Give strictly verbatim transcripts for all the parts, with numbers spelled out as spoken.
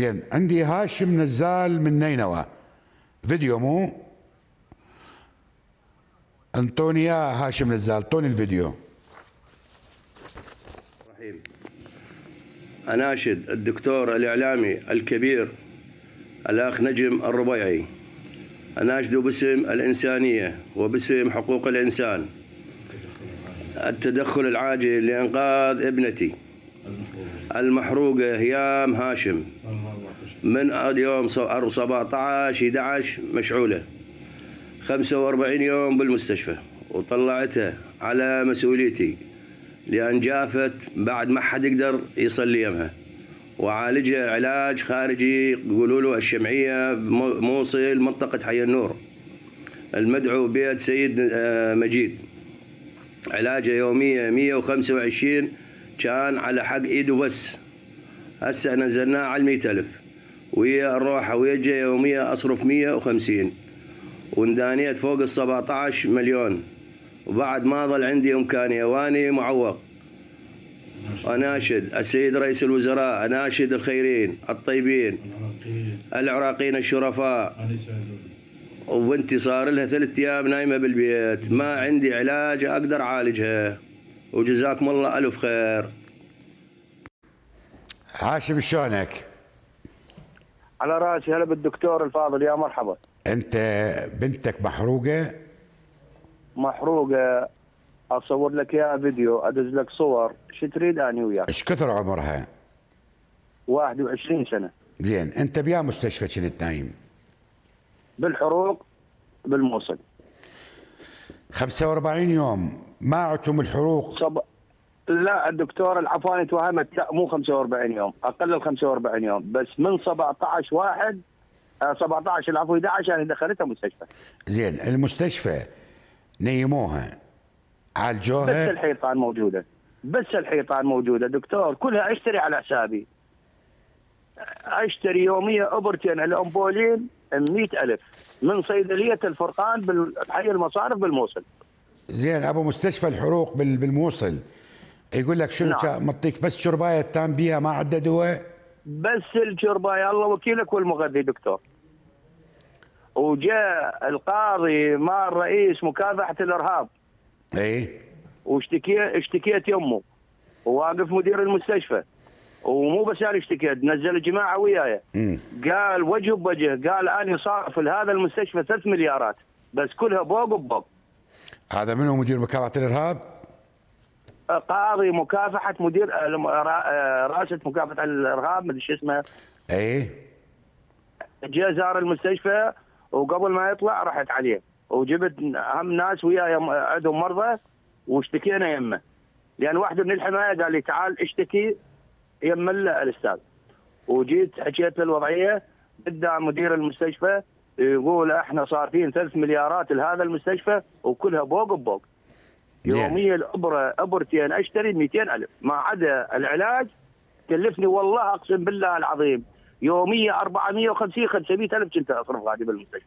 زين، عندي هاشم نزال من نينوى فيديو، مو انطوني يا هاشم نزال، انطوني الفيديو. رحيم. اناشد الدكتور الاعلامي الكبير الاخ نجم الربيعي، اناشده باسم الانسانيه وباسم حقوق الانسان التدخل العاجل لانقاذ ابنتي المحروقه هيام هاشم من يوم سبعة عشر أحد عشر مشعوله خمسة وأربعين يوم بالمستشفى، وطلعتها على مسؤوليتي لأن جافت بعد ما حد يقدر يصلي يمها، وعالجها علاج خارجي يقولوا له الشمعية موصل منطقة حي النور المدعو بيد سيد مجيد. علاجه يومية مية وخمسة وعشرين كان على حق ايده بس، هسه نزلناه على المئة ألف، ويا الروحة ويجي يومية أصرف مية وخمسين، واندانيت فوق السبعة عشر مليون، وبعد ما ظل عندي إمكانية واني معوق. أناشد السيد رئيس الوزراء، أناشد الخيرين الطيبين العراقيين الشرفاء، وبنتي صار لها ثلاث أيام نايمة بالبيت، ما عندي علاج أقدر أعالجها، وجزاكم الله ألف خير. هاشم شلونك؟ على راسي، هلا بالدكتور الفاضل، يا مرحبا. انت بنتك محروقه؟ محروقه، اصور لك اياها فيديو، ادز لك صور، شو تريد اني وياك؟ ايش كثر عمرها؟ واحد وعشرين سنه. زين، انت بيا مستشفى كنت نايم؟ بالحروق بالموصل. خمسة وأربعين يوم ما عدتم الحروق؟ صب... لا، الدكتور العفاني توهمت، لا مو خمسة وأربعين يوم، اقل ال خمسة وأربعين يوم، بس من سبعة عشر واحد سبعة عشر العفو أحد عشر يعني دخلتها مستشفى. زين، المستشفى نيموها عالجوها؟ بس الحيطان موجوده، بس الحيطان موجوده دكتور، كلها اشتري على حسابي، اشتري يوميا ابرتين الامبولين مئة ألف من صيدليه الفرقان بحي المصارف بالموصل. زين، ابو مستشفى الحروق بالموصل يقول لك شنو؟ نعم. مطيك بس شربايه تام بيها، ما عنده دواء؟ بس الشربايه، الله وكيلك، والمغذي دكتور. وجاء القاضي مع رئيس مكافحه الارهاب، اي، واشتكي اشتكيت يمه، وواقف مدير المستشفى، ومو بس انا اشتكيت، نزل الجماعه وياي، قال وجه بوجه، قال انا صارف لهذا المستشفى ثلاث مليارات بس كلها بوق بوق. هذا منو مدير مكافحه الارهاب؟ قاضي مكافحه مدير رئاسه مكافحه الارهاب، مدري شو اسمه. اي، جاء زار المستشفى، وقبل ما يطلع رحت عليه، وجبت هم ناس وياي عندهم مرضى، واشتكينا يمه، لان واحد من الحمايه قال لي تعال اشتكي يم الاستاذ، وجيت حكيت له الوضعيه قدام مدير المستشفى، يقول احنا صارفين ثلاث مليارات لهذا المستشفى وكلها بوق بوق. يوميا الابره ابرتين اشتري مئتين ألف، ما عدا العلاج كلفني والله اقسم بالله العظيم يوميا أربعمئة وخمسين خمسمئة ألف كنت اصرف غادي بالمستشفى.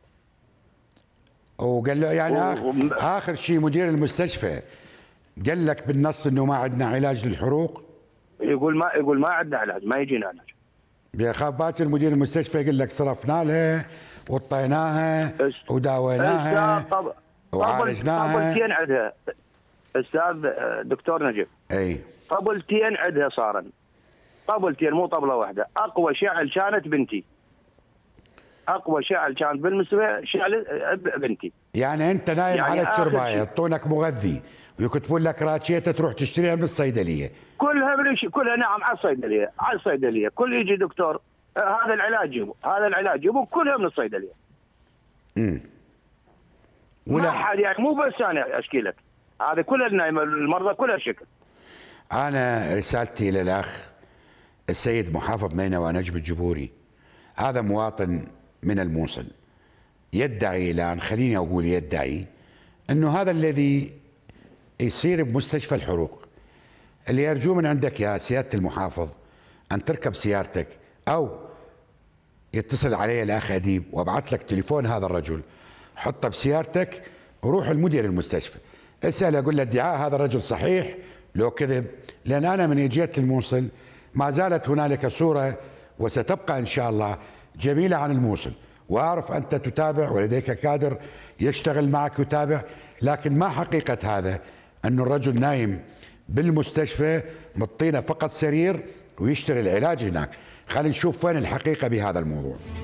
وقال له يعني و... آخر, اخر شيء مدير المستشفى قال لك بالنص انه ما عندنا علاج للحروق؟ يقول ما يقول ما عندنا علاج، ما يجينا علاج. بيخاف باكر مدير المستشفى يقول لك صرفنا لها وطيناها وداويناها طب... وعالجناها. طبلتين عندها استاذ دكتور نجم، اي طبلتين عندها صارن، طبلتين مو طبله واحده. اقوى شعل كانت بنتي، اقوى شعل كانت بالمستشفى شعل بنتي. يعني انت نايم يعني على شربايه، يعطونك مغذي ويكتبون لك راتشيته تروح تشتريها من الصيدليه؟ كلها بلش كلها نعم على الصيدليه، على الصيدليه، كل يجي دكتور آه هذا العلاج جيبه، هذا العلاج جيبه، كلها من الصيدليه. امم ولا حد يعني، مو بس انا اشكي لك، هذا كل النايمه المرضى كلها شكل. انا رسالتي للاخ السيد محافظ نينوى نجم الجبوري، هذا مواطن من الموصل يدعي الان، خليني اقول يدعي، انه هذا الذي يصير بمستشفى الحروق. اللي يرجو من عندك يا سياده المحافظ ان تركب سيارتك او يتصل علي الاخ اديب وابعث لك تليفون هذا الرجل، حطه بسيارتك وروح المدير المستشفى اسال، اقول له ادعاء هذا الرجل صحيح لو كذب، لان انا من جيت الموصل ما زالت هنالك صوره وستبقى إن شاء الله جميلة عن الموصل. وأعرف أنت تتابع ولديك كادر يشتغل معك يتابع، لكن ما حقيقة هذا؟ أن الرجل نايم بالمستشفى مطينا فقط سرير ويشتري العلاج هناك. خلينا نشوف وين الحقيقة بهذا الموضوع.